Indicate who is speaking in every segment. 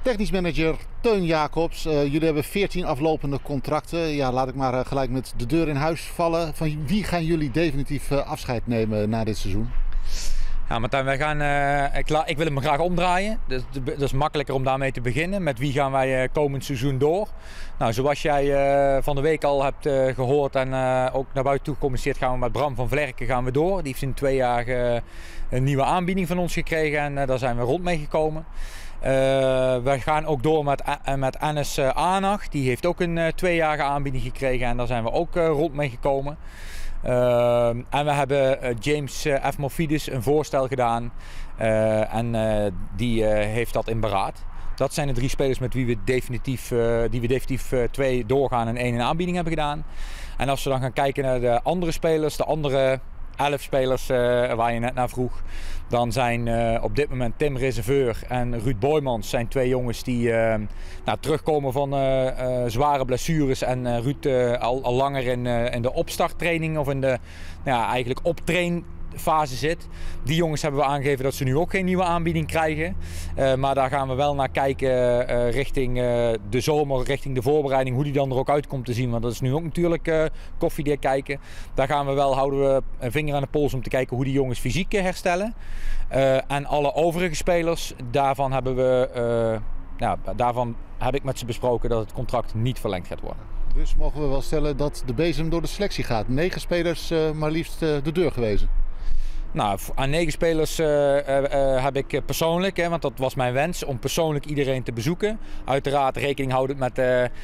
Speaker 1: Technisch manager Teun Jacobs, jullie hebben 14 aflopende contracten. Ja, laat ik maar gelijk met de deur in huis vallen. Van wie gaan jullie definitief afscheid nemen na dit seizoen?
Speaker 2: Ja, Martijn, wij gaan, ik wil hem graag omdraaien. Dat is makkelijker om daarmee te beginnen. Met wie gaan wij komend seizoen door? Nou, zoals jij van de week al hebt gehoord en ook naar buiten toe gecommuniceerd, gaan we met Bram van Vlerken door. Die heeft in 2 jaar een nieuwe aanbieding van ons gekregen en daar zijn we rond mee gekomen. We gaan ook door met Enes Aanag. Die heeft ook een 2-jarige aanbieding gekregen en daar zijn we ook rond mee gekomen. En we hebben James F. Morfidis een voorstel gedaan en die heeft dat in beraad. Dat zijn de 3 spelers met wie we definitief 2 doorgaan en 1 in aanbieding hebben gedaan. En als we dan gaan kijken naar de andere spelers, de andere 11 spelers waar je net naar vroeg, dan zijn op dit moment Tim Reserveur en Ruud Boymans zijn 2 jongens die terugkomen van zware blessures en Ruud al langer in de opstarttraining of in de eigenlijk optrainfase zit. Die jongens hebben we aangegeven dat ze nu ook geen nieuwe aanbieding krijgen. Maar daar gaan we wel naar kijken richting de zomer, richting de voorbereiding, hoe die dan er ook uit komt te zien. Want dat is nu ook natuurlijk koffiedik kijken. Daar houden we een vinger aan de pols om te kijken hoe die jongens fysiek herstellen. En alle overige spelers, daarvan heb ik met ze besproken dat het contract niet verlengd gaat worden.
Speaker 1: Dus mogen we wel stellen dat de bezem door de selectie gaat. 9 spelers maar liefst de deur gewezen.
Speaker 2: Nou, aan 9 spelers heb ik persoonlijk, want dat was mijn wens, om persoonlijk iedereen te bezoeken. Uiteraard rekening houdend met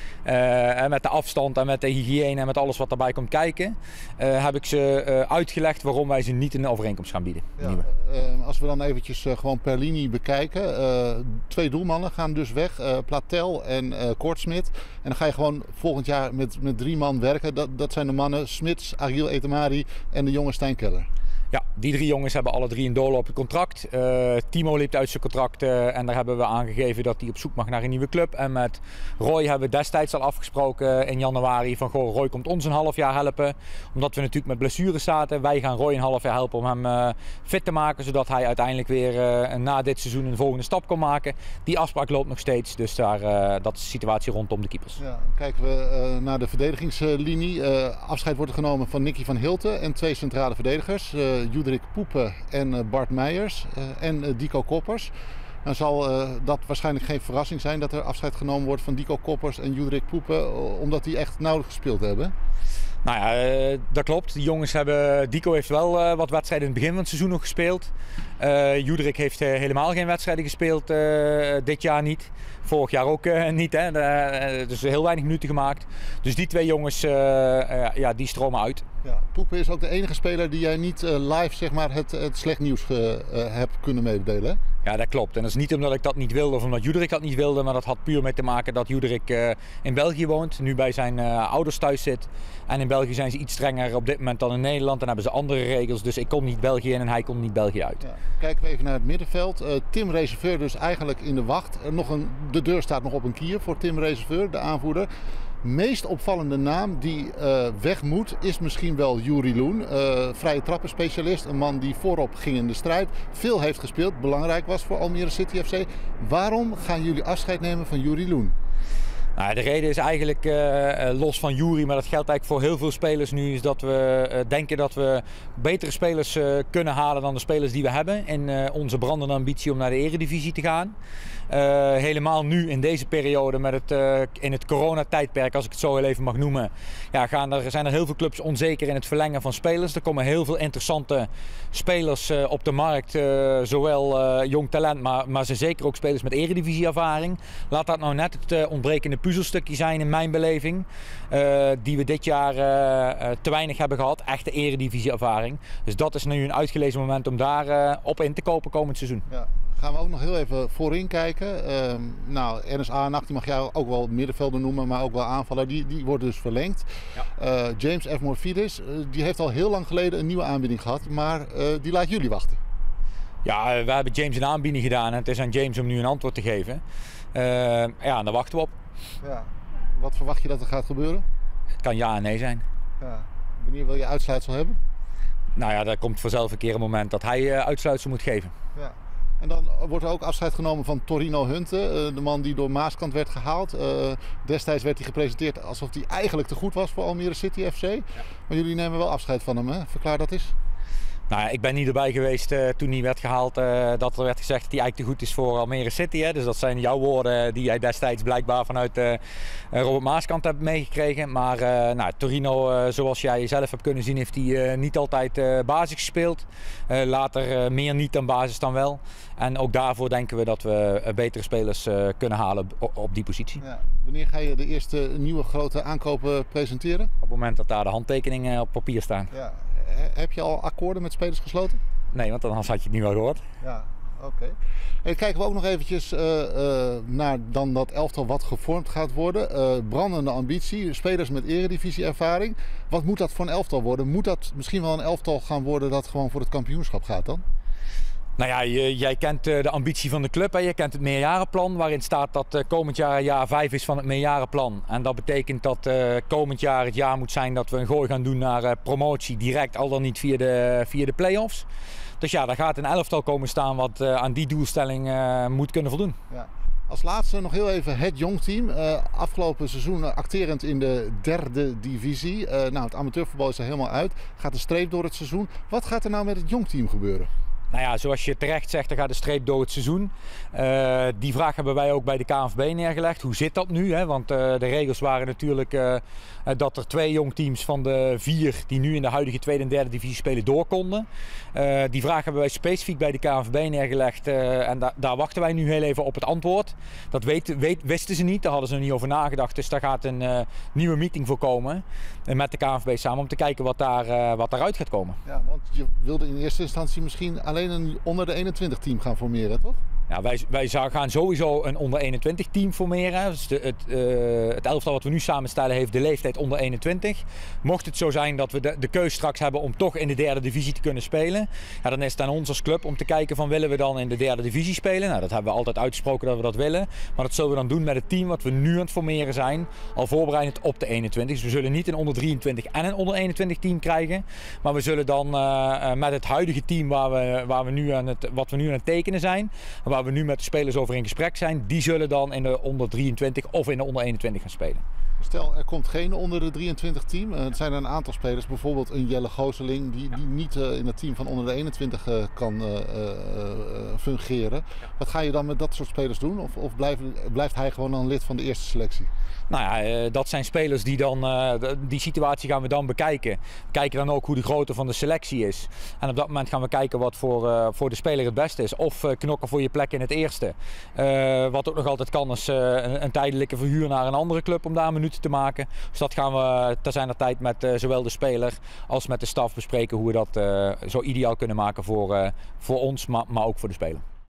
Speaker 2: de afstand en met de hygiëne en met alles wat daarbij komt kijken. Heb ik ze uitgelegd waarom wij ze niet een overeenkomst gaan bieden.
Speaker 1: Ja, als we dan eventjes gewoon per linie bekijken. 2 doelmannen gaan dus weg, Platel en Kortsmit. En dan ga je gewoon volgend jaar met 3 man werken. Dat zijn de mannen Smits, Ariel Etemari en de jonge Stijn Keller.
Speaker 2: Ja, die 3 jongens hebben alle 3 een doorlopend contract. Timo liep uit zijn contract en daar hebben we aangegeven dat hij op zoek mag naar een nieuwe club. En met Roy hebben we destijds al afgesproken in januari van Roy komt ons een half jaar helpen. Omdat we natuurlijk met blessures zaten. Wij gaan Roy een half jaar helpen om hem fit te maken. Zodat hij uiteindelijk weer na dit seizoen een volgende stap kan maken. Die afspraak loopt nog steeds. Dus dat is de situatie rondom de keepers. Ja,
Speaker 1: dan kijken we naar de verdedigingslinie. Afscheid wordt genomen van Nicky van Hilten en 2 centrale verdedigers. Judrik Poepen en Bart Meijers en Dico Koppers. Dan zal dat waarschijnlijk geen verrassing zijn dat er afscheid genomen wordt van Dico Koppers en Judrik Poepen, omdat die echt nauwelijks gespeeld hebben.
Speaker 2: Nou ja, dat klopt. Die jongens Dico heeft wel wat wedstrijden in het begin van het seizoen nog gespeeld. Judrik heeft helemaal geen wedstrijden gespeeld dit jaar niet. Vorig jaar ook niet. Dus heel weinig minuten gemaakt. Dus die 2 jongens die stromen uit.
Speaker 1: Ja, Poepen is ook de enige speler die jij niet live zeg maar, het slecht nieuws hebt kunnen meedelen.
Speaker 2: Ja, dat klopt. En dat is niet omdat ik dat niet wilde of omdat Judrik dat niet wilde. Maar dat had puur mee te maken dat Judrik in België woont. Nu bij zijn ouders thuis zit. En in België zijn ze iets strenger op dit moment dan in Nederland. Dan hebben ze andere regels. Dus ik kon niet België in en hij kon niet België uit. Ja.
Speaker 1: Kijken we even naar het middenveld. Tim Reserveur dus eigenlijk in de wacht. De deur staat nog op een kier voor Tim Reserveur, de aanvoerder. Meest opvallende naam die weg moet is misschien wel Juri Loen. Vrije trappenspecialist, een man die voorop ging in de strijd. Veel heeft gespeeld, belangrijk was voor Almere City FC. Waarom gaan jullie afscheid nemen van Juri Loen?
Speaker 2: Nou, de reden is eigenlijk los van Juri, maar dat geldt eigenlijk voor heel veel spelers nu, is dat we denken dat we betere spelers kunnen halen dan de spelers die we hebben. In onze brandende ambitie om naar de Eredivisie te gaan. Helemaal nu in deze periode met in het coronatijdperk, als ik het zo heel even mag noemen, zijn er heel veel clubs onzeker in het verlengen van spelers. Er komen heel veel interessante spelers op de markt, zowel jong talent, maar zeker ook spelers met Eredivisie-ervaring. Laat dat nou net het ontbrekende puzzelstukje zijn in mijn beleving, die we dit jaar te weinig hebben gehad, echte Eredivisie-ervaring. Dus dat is nu een uitgelezen moment om daar op in te kopen komend seizoen.
Speaker 1: Ja. Gaan we ook nog heel even voorin kijken. Ernest Aanach, die mag jij ook wel middenvelder noemen, maar ook wel aanvaller. Die wordt dus verlengd. Ja. James F. Morfidis, die heeft al heel lang geleden een nieuwe aanbieding gehad, maar die laat jullie wachten.
Speaker 2: Ja, we hebben James een aanbieding gedaan en het is aan James om nu een antwoord te geven. Daar wachten we op.
Speaker 1: Ja. Wat verwacht je dat er gaat gebeuren?
Speaker 2: Het kan ja en nee zijn.
Speaker 1: Ja. Wanneer wil je uitsluitsel hebben?
Speaker 2: Nou ja, daar komt vanzelf een keer een moment dat hij uitsluitsel moet geven.
Speaker 1: Ja. En dan wordt er ook afscheid genomen van Torino Hunte, de man die door Maaskant werd gehaald. Destijds werd hij gepresenteerd alsof hij eigenlijk te goed was voor Almere City FC. Ja. Maar jullie nemen wel afscheid van hem, hè? Verklaar dat eens.
Speaker 2: Nou ja, ik ben niet erbij geweest toen hij werd gehaald, dat er werd gezegd dat hij eigenlijk te goed is voor Almere City. Hè? Dus dat zijn jouw woorden die jij destijds blijkbaar vanuit Robert Maaskant hebt meegekregen. Maar Torino, zoals jij zelf hebt kunnen zien, heeft hij niet altijd basis gespeeld. Later meer niet dan basis dan wel. En ook daarvoor denken we dat we betere spelers kunnen halen op die positie. Ja.
Speaker 1: Wanneer ga je de eerste nieuwe grote aankopen presenteren?
Speaker 2: Op het moment dat daar de handtekeningen op papier staan. Ja.
Speaker 1: Heb je al akkoorden met spelers gesloten?
Speaker 2: Nee, want anders had je het niet wel gehoord.
Speaker 1: Ja, oké. En kijken we ook nog eventjes naar dan dat elftal wat gevormd gaat worden. Brandende ambitie, spelers met eredivisie-ervaring. Wat moet dat voor een elftal worden? Moet dat misschien wel een elftal gaan worden dat gewoon voor het kampioenschap gaat dan?
Speaker 2: Nou ja, jij kent de ambitie van de club. Hè? Je kent het meerjarenplan waarin staat dat komend jaar 5 is van het meerjarenplan. En dat betekent dat komend jaar het jaar moet zijn dat we een gooi gaan doen naar promotie direct, al dan niet via de play-offs. Dus ja, daar gaat een elftal komen staan wat aan die doelstelling moet kunnen voldoen. Ja.
Speaker 1: Als laatste nog heel even het jongteam. Afgelopen seizoen acterend in de 3e divisie. Het amateurvoetbal is er helemaal uit. Gaat de streep door het seizoen. Wat gaat er nou met het jongteam gebeuren?
Speaker 2: Nou ja, zoals je terecht zegt, er gaat de streep door het seizoen. Die vraag hebben wij ook bij de KNVB neergelegd. Hoe zit dat nu? Hè? Want de regels waren natuurlijk dat er 2 jongteams van de 4 die nu in de huidige 2e en 3e divisie spelen door konden. Die vraag hebben wij specifiek bij de KNVB neergelegd en daar wachten wij nu heel even op het antwoord. Dat wisten ze niet, daar hadden ze er niet over nagedacht. Dus daar gaat een nieuwe meeting voor komen met de KNVB samen om te kijken wat daaruit gaat komen.
Speaker 1: Ja, want je wilde in eerste instantie misschien alleen een onder de 21 team gaan formeren, toch?
Speaker 2: Ja, wij gaan sowieso een onder 21 team formeren. Dus het elftal wat we nu samenstellen heeft de leeftijd onder 21. Mocht het zo zijn dat we de keus straks hebben om toch in de 3e divisie te kunnen spelen. Ja, dan is het aan ons als club om te kijken van willen we dan in de 3e divisie spelen. Nou, dat hebben we altijd uitgesproken dat we dat willen. Maar dat zullen we dan doen met het team wat we nu aan het formeren zijn. Al voorbereidend op de 21. Dus we zullen niet een onder 23 en een onder 21 team krijgen. Maar we zullen dan met het huidige team wat we nu aan het tekenen zijn. Waar we nu met de spelers over in gesprek zijn, die zullen dan in de onder 23 of in de onder 21 gaan spelen.
Speaker 1: Stel, er komt geen onder de 23 team. Er zijn er een aantal spelers, bijvoorbeeld een Jelle Gooseling, die niet in het team van onder de 21 kan fungeren. Wat ga je dan met dat soort spelers doen? Of blijft hij gewoon dan lid van de eerste selectie?
Speaker 2: Nou ja, dat zijn spelers die dan, die situatie gaan we dan bekijken. We kijken dan ook hoe de grootte van de selectie is. En op dat moment gaan we kijken wat voor de speler het beste is. Of knokken voor je plek in het eerste. Wat ook nog altijd kan is een tijdelijke verhuur naar een andere club om daar minuten te maken. Dus dat gaan we ter zijner tijd met zowel de speler als met de staf bespreken hoe we dat zo ideaal kunnen maken voor ons, maar ook voor de speler.